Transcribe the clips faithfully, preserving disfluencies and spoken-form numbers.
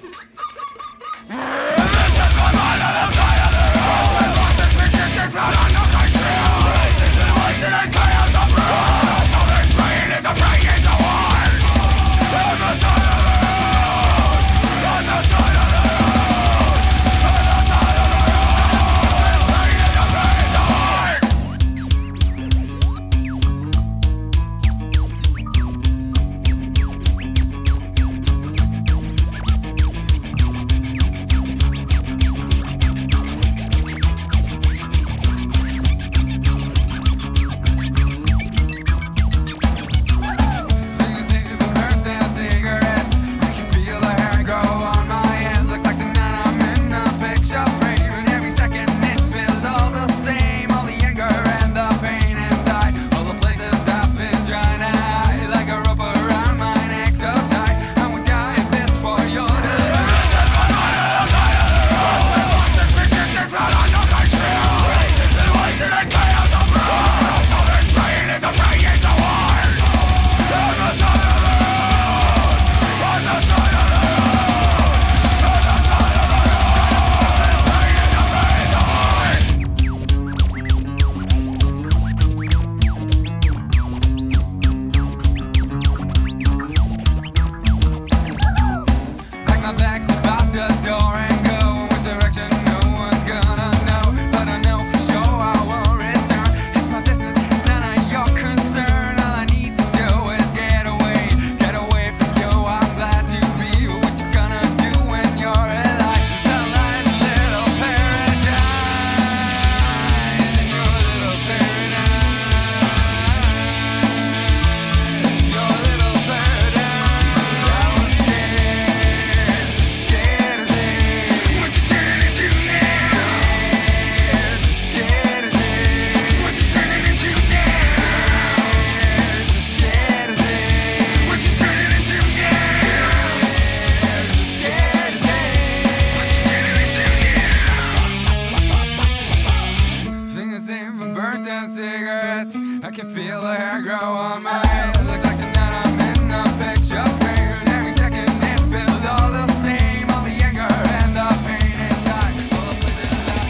I can feel the hair grow on my head. Looks like tonight I'm in a picture frame, and every second it feels all the same. All the anger and the pain inside. All the places that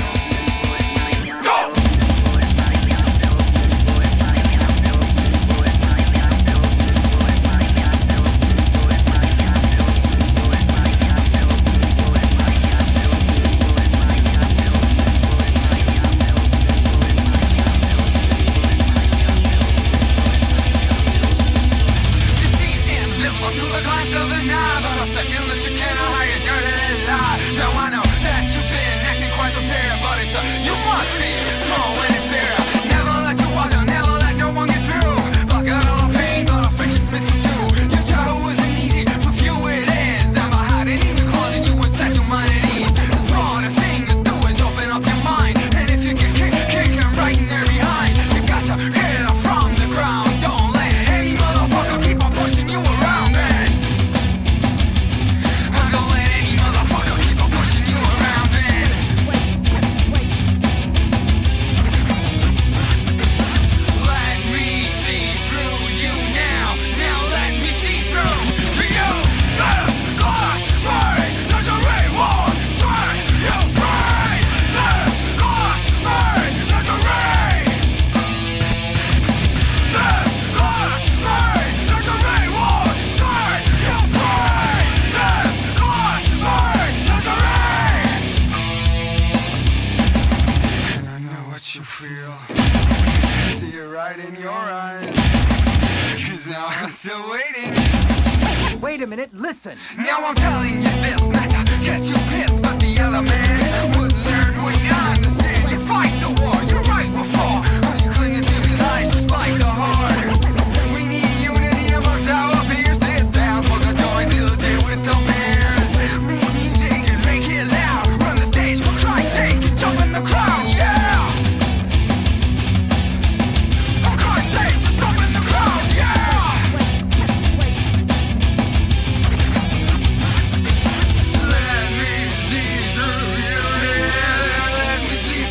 go! To the glance of an eye, but a second look you cannot hide your dirty lie. Now I know that you've been acting quite superior, but it's a you must feel small and inferior. Never let you watch, I'll never let no one get through. Block out all the pain, but affection's missing too. Your childhood wasn't easy, for few it is. Never hiding in your closet, you would set your mind at ease. The smarter thing to do is open up your mind, and if you get kicked, kick and right in there behind. You got to get up from the ground. Don't let any motherfucker keep on pushing you around. You feel, I see it right in your eyes, cause now I'm still waiting. Wait a minute, listen. Now I'm telling you this, not to get you pissed, but the other man would learn when you understand. You fight the war, you're right before. Are you clinging to the lies, just fight the heart. We need unity amongst our peers. Sit down, smoke a joint, seal the day with some beers. Make music and make it loud. Run the stage for Christ's sake and jump in the crowd, yeah. Let me see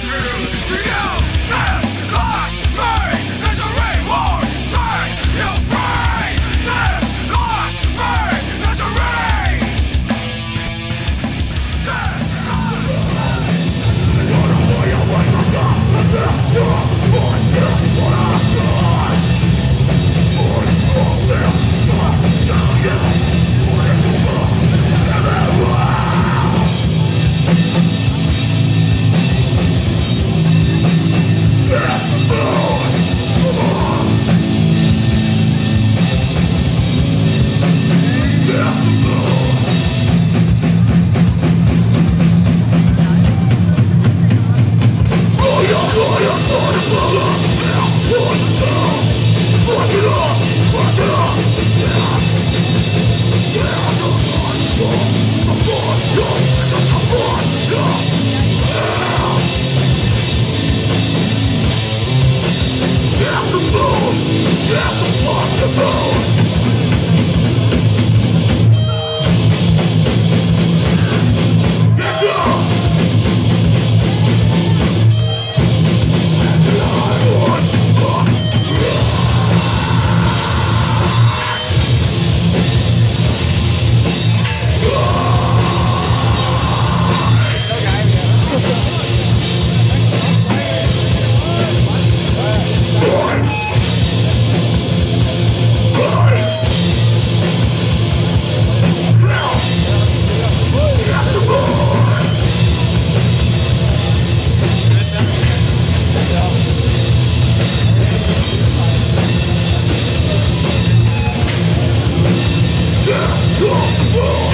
Control.